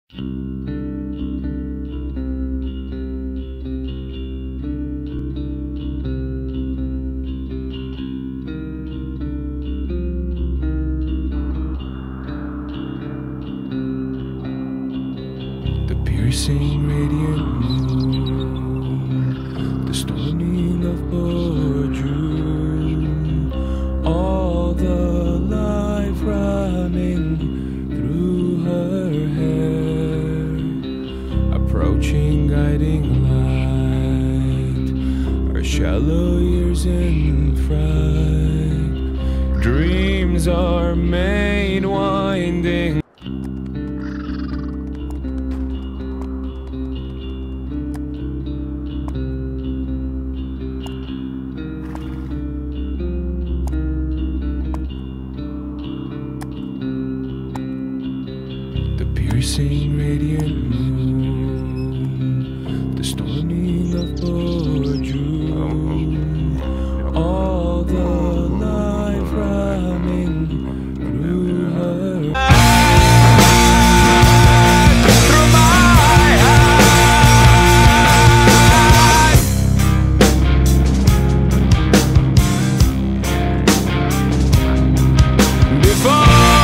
The piercing radiant moon, the storming of June, all the life running through her hair, approaching guiding light, her shallow years in fright, dreams are made winding. Piercing radiant moon, the storming of June, all the life running through her. Through my eyes. Before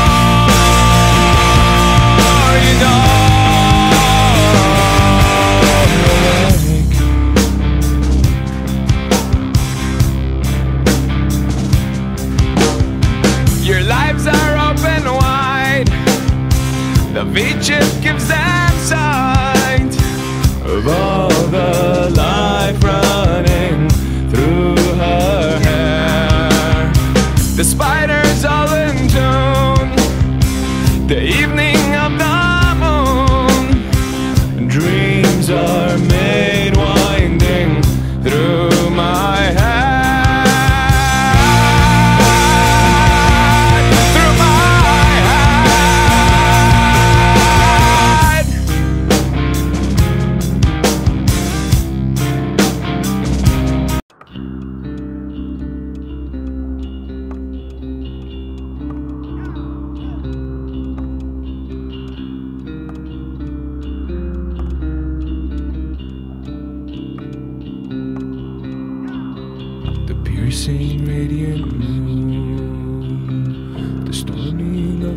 your lives are open wide, the beaches gives them sight of all the life running through her hair. The spiders all in tune, the evening of the moon, dreams are made winding through my head. Piercing radiant moon, the storming of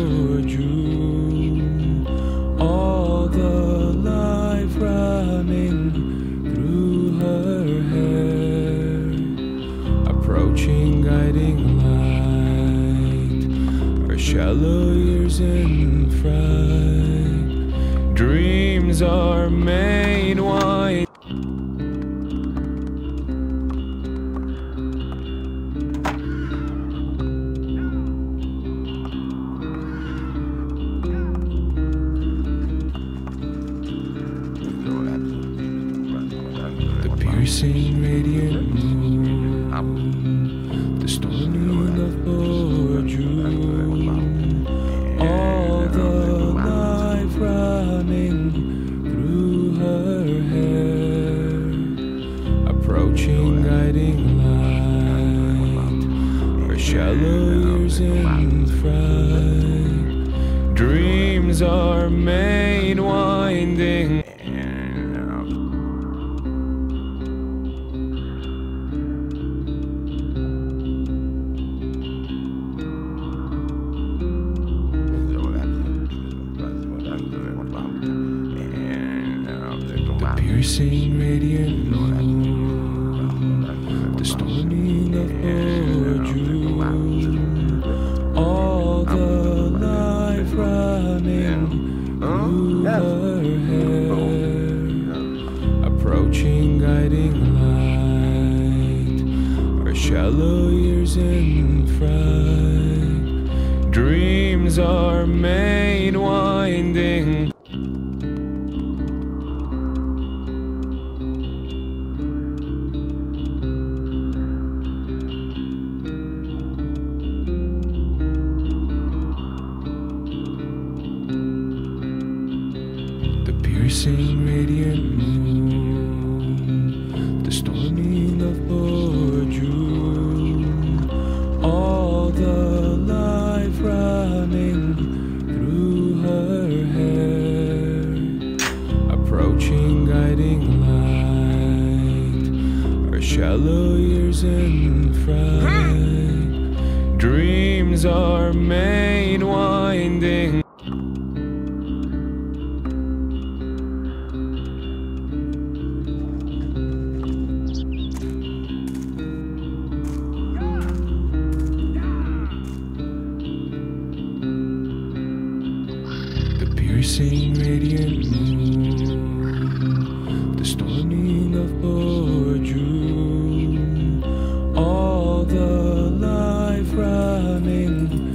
June, all the life running through her hair, approaching guiding light, her shallow years in fright, dreams are made wide. Piercing radiant moon, the storming of June, all the life running through her hair, approaching guiding light, her shallow years in fright, dreams are made winding. Piercing radiant moon, the storming of June, all the life running through her hair, approaching guiding light, her shallow years in fright, dreams are made winding. Piercing radiant moon, the storming of June, all the life running through her hair, yellow years in fright. Dreams are made winding. The piercing radiant moon, the storming of June, all the life running.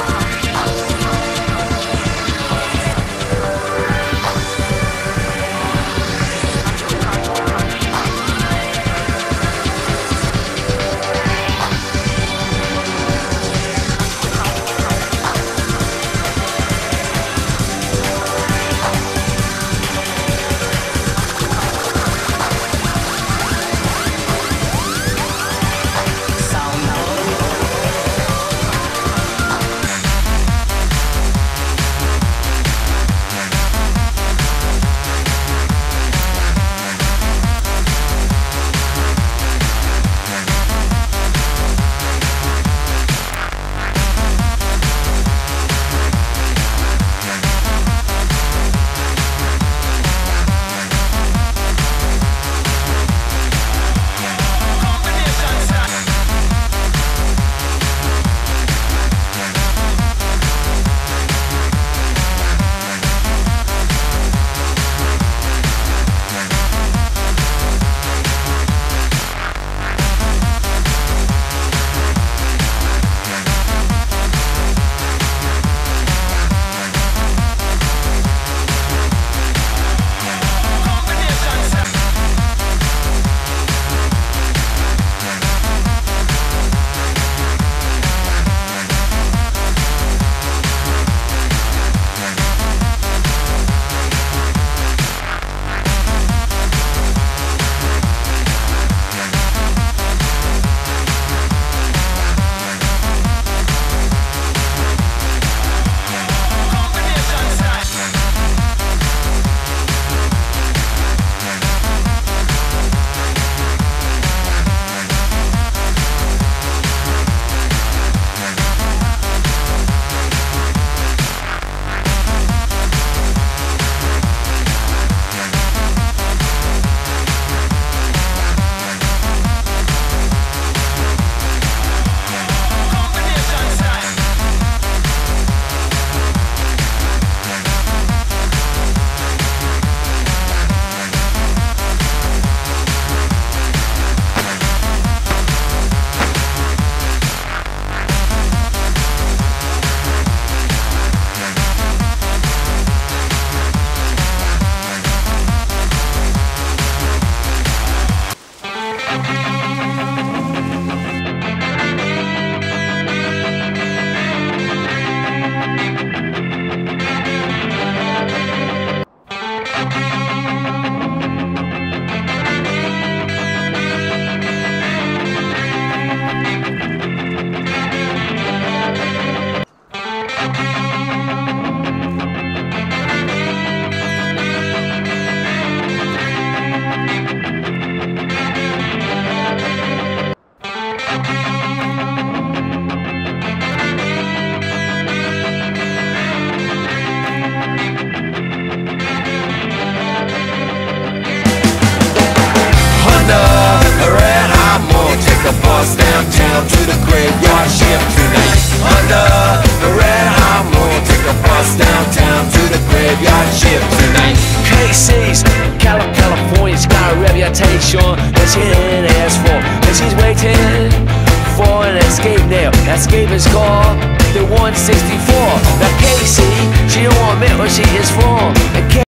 bus downtown to the graveyard shift tonight. Under the red hot moon, take a bus downtown to the graveyard shift tonight. Casey's, California's got a reputation that she didn't ask for, and she's waiting for an escape now. That escape is called the 164. Now Casey, she don't admit where she is from. And